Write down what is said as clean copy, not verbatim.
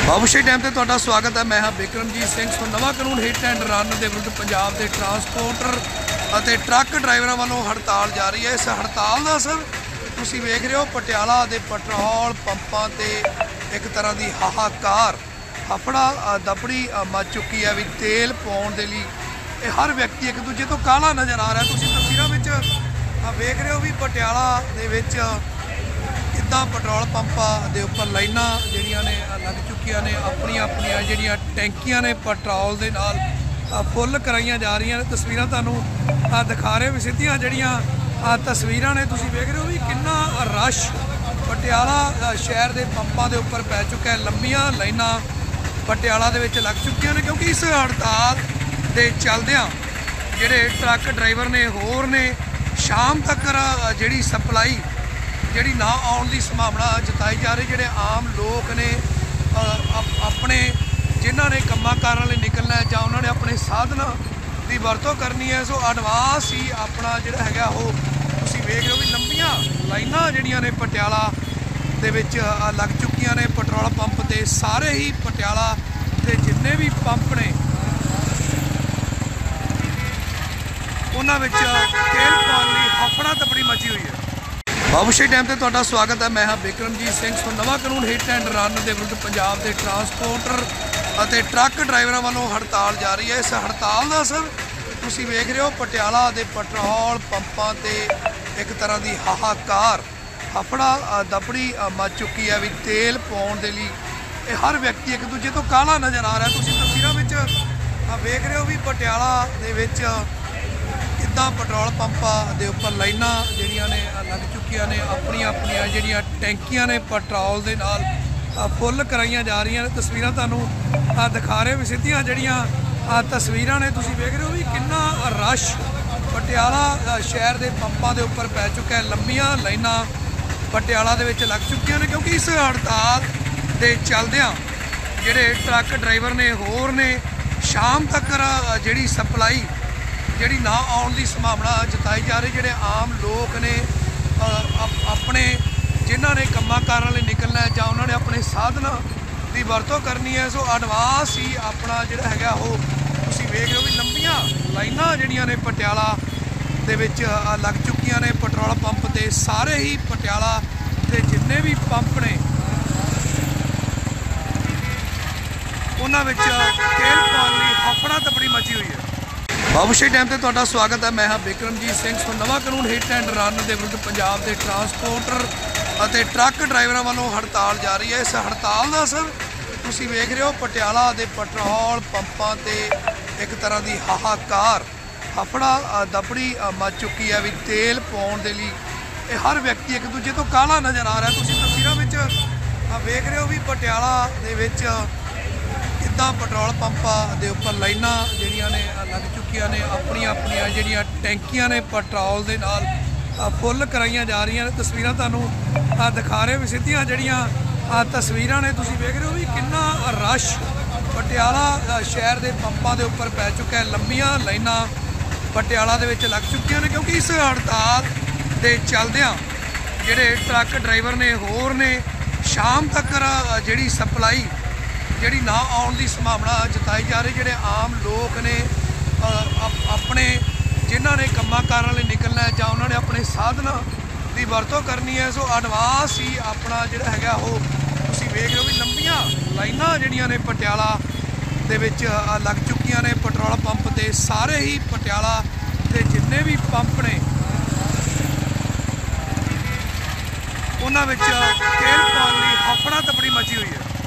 Babushahi dam ਤੇ ਤੁਹਾਡਾ ਸਵਾਗਤ ਹੈ। ਮੈਂ ਹਾਂ ਬਿਕਰਮਜੀਤ ਸਿੰਘ। ਸੋ ਨਵਾਂ ਕਾਨੂੰਨ ਹਿੱਟ ਐਂਡ ਰਨ ਦੇ ਵਿਰੁੱਧ ਪੰਜਾਬ ਦੇ ਟਰਾਂਸਪੋਰਟਰ ਅਤੇ ਟਰੱਕ ਡਰਾਈਵਰਾਂ ਵੱਲੋਂ ਹੜਤਾਲ ਜਾਰੀ ਹੈ। ਇਸ ਹੜਤਾਲ ਦਾ ਅਸਰ ਤੁਸੀਂ ਵੇਖ ਰਹੇ ਹੋ। ਪਟਿਆਲਾ ਦੇ ਪੈਟਰੋਲ ਪੰਪਾਂ ਤੇ ਇੱਕ ਤਰ੍ਹਾਂ ਦੀ ਹਾਹਾਕਾਰ ਹਫੜਾ ਦਫੜੀ ਮਚ ਚੁੱਕੀ ਹੈ ਵੀ ਤੇਲ ਪਾਉਣ ਦੇ ਲਈ ਇਹ ਹਰ ਵਿਅਕਤੀ ਇੱਕ ਦੂਜੇ ਤੋਂ ਕਾਹਲਾ ਨਜ਼ਰ ਆ ਰਿਹਾ। ਤੁਸੀਂ ਤਸਵੀਰਾਂ ਵਿੱਚ ਵੇਖ ਰਹੇ ਹੋ ਵੀ ਪਟਿਆਲਾ ਦੇ ਵਿੱਚ ਕਿੱਦਾਂ ਪੈਟਰੋਲ ਪੰਪਾਂ ਦੇ ਉੱਪਰ ਲਾਈਨਾਂ ਜਿਹੜੀਆਂ ਨੇ ਲੱਗ ਚੁੱਕੀਆਂ ਨੇ। ਆਪਣੀਆਂ ਜਿਹੜੀਆਂ ਟੈਂਕੀਆਂ ਨੇ ਪੈਟਰੋਲ ਦੇ ਨਾਲ ਫੁੱਲ ਕਰਾਈਆਂ ਜਾ ਰਹੀਆਂ ਨੇ। ਤਸਵੀਰਾਂ ਤੁਹਾਨੂੰ ਦਿਖਾ ਰਹੇ ਵੀ ਸਿੱਧੀਆਂ ਜਿਹੜੀਆਂ ਤਸਵੀਰਾਂ ਨੇ ਤੁਸੀਂ ਵੇਖ ਰਹੇ ਹੋ ਵੀ ਕਿੰਨਾ ਰਸ਼ ਪਟਿਆਲਾ ਸ਼ਹਿਰ ਦੇ ਪੰਪਾਂ ਦੇ ਉੱਪਰ ਪੈ ਚੁੱਕਾ ਹੈ। ਲੰਬੀਆਂ ਲਾਈਨਾਂ ਪਟਿਆਲਾ ਦੇ ਵਿੱਚ ਲੱਗ ਚੁੱਕੀਆਂ ਨੇ ਕਿਉਂਕਿ ਇਸ ਹੜਤਾਲ ਦੇ ਚੱਲਦਿਆਂ ਜਿਹੜੇ ਟਰੱਕ ਡਰਾਈਵਰ ਨੇ ਹੋਰ ਨੇ ਸ਼ਾਮ ਤੱਕ ਜਿਹੜੀ ਸਪਲਾਈ ਜਿਹੜੀ ਨਾ ਆਉਣ ਦੀ ਸੰਭਾਵਨਾ ਜਤਾਈ ਜਾ ਰਹੀ। ਜਿਹੜੇ ਆਮ ਲੋਕ ਨੇ ਆਪਣੇ ਜਿਨ੍ਹਾਂ ਨੇ ਕੰਮਾਂ ਕਾਰਾਂ ਲਈ ਨਿਕਲਣਾ ਜਾਂ ਉਹਨਾਂ ਨੇ ਆਪਣੇ ਸਾਧਨਾਂ ਦੀ ਵਰਤੋਂ ਕਰਨੀ ਹੈ ਸੋ ਐਡਵਾਂਸ ਹੀ ਆਪਣਾ ਜਿਹੜਾ ਹੈਗਾ ਉਹ ਤੁਸੀਂ ਵੇਖ ਰਹੇ ਹੋ ਵੀ ਲੰਬੀਆਂ ਲਾਈਨਾਂ ਜਿਹੜੀਆਂ ਨੇ ਪਟਿਆਲਾ ਦੇ ਵਿੱਚ ਲੱਗ ਚੁੱਕੀਆਂ ਨੇ। ਪੈਟਰੋਲ ਪੰਪ ਤੇ ਸਾਰੇ ਹੀ ਪਟਿਆਲਾ ਦੇ ਜਿੰਨੇ ਵੀ ਪੰਪ ਨੇ ਉਹਨਾਂ ਵਿੱਚ ਤੇਲ ਪਾਉਣ ਲਈ ਹਫੜਾ ਦਫੜੀ ਮਚੀ ਹੋਈ ਹੈ। ਬਾਬੂਸ਼ਾਹੀ ਡੈਮ ਤੇ ਤੁਹਾਡਾ ਸਵਾਗਤ ਹੈ। ਮੈਂ ਹਾਂ ਬਿਕਰਮਜੀਤ ਸਿੰਘ। ਸੋ ਨਵਾਂ ਕਾਨੂੰਨ ਹਿੱਟ ਐਂਡ ਰਨ ਦੇ ਵਿਰੁੱਧ ਪੰਜਾਬ ਦੇ ਟਰਾਂਸਪੋਰਟਰ ਅਤੇ ਟਰੱਕ ਡਰਾਈਵਰਾਂ ਵੱਲੋਂ ਹੜਤਾਲ ਜਾਰੀ ਹੈ। ਇਸ ਹੜਤਾਲ ਦਾ ਅਸਰ ਤੁਸੀਂ ਵੇਖ ਰਹੇ ਹੋ। ਪਟਿਆਲਾ ਦੇ ਪੈਟਰੋਲ ਪੰਪਾਂ ਤੇ ਇੱਕ ਤਰ੍ਹਾਂ ਦੀ ਹਾਹਾਕਾਰ ਹਫੜਾ ਦਫੜੀ ਮਚ ਚੁੱਕੀ ਹੈ ਵੀ ਤੇਲ ਪਾਉਣ ਦੇ ਲਈ ਇਹ ਹਰ ਵਿਅਕਤੀ ਇੱਕ ਦੂਜੇ ਤੋਂ ਕਾਹਲਾ ਨਜ਼ਰ ਆ ਰਿਹਾ। ਤੁਸੀਂ ਤਸਵੀਰਾਂ ਵਿੱਚ ਵੇਖ ਰਹੇ ਹੋ ਵੀ ਪਟਿਆਲਾ ਦੇ ਵਿੱਚ ਕਿੱਦਾਂ ਪੈਟਰੋਲ ਪੰਪਾਂ ਦੇ ਉੱਪਰ ਲਾਈਨਾਂ ਜਿਹੜੀਆਂ ਨੇ ਲੱਗ ਚੁੱਕੀਆਂ ਨੇ। ਆਪਣੀਆਂ ਜਿਹੜੀਆਂ ਟੈਂਕੀਆਂ ਨੇ ਪੈਟਰੋਲ ਦੇ ਨਾਲ ਫੁੱਲ ਕਰਾਈਆਂ ਜਾ ਰਹੀਆਂ ਨੇ। ਤਸਵੀਰਾਂ ਤੁਹਾਨੂੰ ਦਿਖਾ ਰਹੇ ਵੀ ਸਿੱਧੀਆਂ ਜਿਹੜੀਆਂ ਤਸਵੀਰਾਂ ਨੇ ਤੁਸੀਂ ਵੇਖ ਰਹੇ ਹੋ ਵੀ ਕਿੰਨਾ ਰਸ਼ ਪਟਿਆਲਾ ਸ਼ਹਿਰ ਦੇ ਪੰਪਾਂ ਦੇ ਉੱਪਰ ਪੈ ਚੁੱਕਾ ਹੈ। ਲੰਬੀਆਂ ਲਾਈਨਾਂ ਪਟਿਆਲਾ ਦੇ ਵਿੱਚ ਲੱਗ ਚੁੱਕੀਆਂ ਨੇ ਕਿਉਂਕਿ ਇਸ ਹੜਤਾਲ ਦੇ ਚੱਲਦਿਆਂ ਜਿਹੜੇ ਟਰੱਕ ਡਰਾਈਵਰ ਨੇ ਹੋਰ ਨੇ ਸ਼ਾਮ ਤੱਕ ਜਿਹੜੀ ਸਪਲਾਈ ਜਿਹੜੀ ਨਾ ਆਉਣ ਦੀ ਸੰਭਾਵਨਾ ਜਤਾਈ ਜਾ ਰਹੀ। ਜਿਹੜੇ ਆਮ ਲੋਕ ਨੇ ਆਪਣੇ ਜਿਨ੍ਹਾਂ ਨੇ ਕੰਮਾਂ ਕਾਰਾਂ ਲਈ ਨਿਕਲਣਾ ਜਾਂ ਉਹਨਾਂ ਨੇ ਆਪਣੇ ਸਾਧਨਾਂ ਦੀ ਵਰਤੋਂ ਕਰਨੀ ਹੈ ਸੋ ਐਡਵਾਂਸ ਹੀ ਆਪਣਾ ਜਿਹੜਾ ਹੈਗਾ ਉਹ ਤੁਸੀਂ ਵੇਖ ਰਹੇ ਹੋ ਵੀ ਲੰਬੀਆਂ ਲਾਈਨਾਂ ਜਿਹੜੀਆਂ ਨੇ ਪਟਿਆਲਾ ਦੇ ਵਿੱਚ ਲੱਗ ਚੁੱਕੀਆਂ ਨੇ। ਪੈਟਰੋਲ ਪੰਪ ਤੇ ਸਾਰੇ ਹੀ ਪਟਿਆਲਾ ਦੇ ਜਿੰਨੇ ਵੀ ਪੰਪ ਨੇ ਉਹਨਾਂ ਵਿੱਚ ਤੇਲ ਪਾਉਣ ਲਈ ਹਫੜਾ ਦਫੜੀ ਮਚੀ ਹੋਈ ਹੈ। ਬਾਬੂਸ਼ਾਹੀ ਡੈਮ ਤੇ ਤੁਹਾਡਾ ਸਵਾਗਤ ਹੈ। ਮੈਂ ਹਾਂ ਬਿਕਰਮਜੀਤ ਸਿੰਘ। ਸੋ ਨਵਾਂ ਕਾਨੂੰਨ ਹਿੱਟ ਐਂਡ ਰਨ ਦੇ ਵਿਰੁੱਧ ਪੰਜਾਬ ਦੇ ਟਰਾਂਸਪੋਰਟਰ ਅਤੇ ਟਰੱਕ ਡਰਾਈਵਰਾਂ ਵੱਲੋਂ ਹੜਤਾਲ ਜਾਰੀ ਹੈ। ਇਸ ਹੜਤਾਲ ਦਾ ਅਸਰ ਤੁਸੀਂ ਵੇਖ ਰਹੇ ਹੋ। ਪਟਿਆਲਾ ਦੇ ਪੈਟਰੋਲ ਪੰਪਾਂ ਤੇ ਇੱਕ ਤਰ੍ਹਾਂ ਦੀ ਹਾਹਾਕਾਰ ਹਫੜਾ ਦਫੜੀ ਮਚ ਚੁੱਕੀ ਹੈ ਵੀ ਤੇਲ ਪਾਉਣ ਦੇ ਲਈ ਇਹ ਹਰ ਵਿਅਕਤੀ ਇੱਕ ਦੂਜੇ ਤੋਂ ਕਾਹਲਾ ਨਜ਼ਰ ਆ ਰਿਹਾ। ਤੁਸੀਂ ਤਸਵੀਰਾਂ ਵਿੱਚ ਵੇਖ ਰਹੇ ਹੋ ਵੀ ਪਟਿਆਲਾ ਦੇ ਵਿੱਚ ਕਿੱਦਾਂ ਪੈਟਰੋਲ ਪੰਪਾਂ ਦੇ ਉੱਪਰ ਲਾਈਨਾਂ ਜਿਹੜੀਆਂ ਨੇ ਲੱਗ ਚੁੱਕੀਆਂ ਨੇ। ਆਪਣੀਆਂ ਜਿਹੜੀਆਂ ਟੈਂਕੀਆਂ ਨੇ ਪੈਟਰੋਲ ਦੇ ਨਾਲ ਫੁੱਲ ਕਰਾਈਆਂ ਜਾ ਰਹੀਆਂ ਨੇ। ਤਸਵੀਰਾਂ ਤੁਹਾਨੂੰ ਦਿਖਾ ਰਹੇ ਵੀ ਸਿੱਧੀਆਂ ਜਿਹੜੀਆਂ ਤਸਵੀਰਾਂ ਨੇ ਤੁਸੀਂ ਵੇਖ ਰਹੇ ਹੋ ਵੀ ਕਿੰਨਾ ਰਸ਼ ਪਟਿਆਲਾ ਸ਼ਹਿਰ ਦੇ ਪੰਪਾਂ ਦੇ ਉੱਪਰ ਪੈ ਚੁੱਕਾ ਹੈ। ਲੰਬੀਆਂ ਲਾਈਨਾਂ ਪਟਿਆਲਾ ਦੇ ਵਿੱਚ ਲੱਗ ਚੁੱਕੀਆਂ ਨੇ ਕਿਉਂਕਿ ਇਸ ਹੜਤਾਲ ਦੇ ਚੱਲਦਿਆਂ ਜਿਹੜੇ ਟਰੱਕ ਡਰਾਈਵਰ ਨੇ ਹੋਰ ਨੇ ਸ਼ਾਮ ਤੱਕ ਜਿਹੜੀ ਸਪਲਾਈ ਜਿਹੜੀ ਨਾ ਆਉਣ ਦੀ ਸੰਭਾਵਨਾ ਜਤਾਈ ਜਾ ਰਹੀ। ਜਿਹੜੇ ਆਮ ਲੋਕ ਨੇ ਆਪਣੇ ਜਿਨ੍ਹਾਂ ਨੇ ਕੰਮਾਂ ਕਾਰਾਂ ਲਈ ਨਿਕਲਣਾ ਜਾਂ ਉਹਨਾਂ ਨੇ ਆਪਣੇ ਸਾਧਨਾਂ ਦੀ ਵਰਤੋਂ ਕਰਨੀ ਹੈ ਸੋ ਐਡਵਾਂਸ ਹੀ ਆਪਣਾ ਜਿਹੜਾ ਹੈਗਾ ਉਹ ਤੁਸੀਂ ਵੇਖ ਰਹੇ ਹੋ ਵੀ ਲੰਬੀਆਂ ਲਾਈਨਾਂ ਜਿਹੜੀਆਂ ਨੇ ਪਟਿਆਲਾ ਦੇ ਵਿੱਚ ਲੱਗ ਚੁੱਕੀਆਂ ਨੇ। ਪੈਟਰੋਲ ਪੰਪ ਤੇ ਸਾਰੇ ਹੀ ਪਟਿਆਲਾ ਦੇ ਜਿੰਨੇ ਵੀ ਪੰਪ ਨੇ ਉਹਨਾਂ ਵਿੱਚ ਤੇਲ ਪਾਉਣ ਲਈ ਹਫੜਾ ਦਫੜੀ ਮਚੀ ਹੋਈ ਹੈ।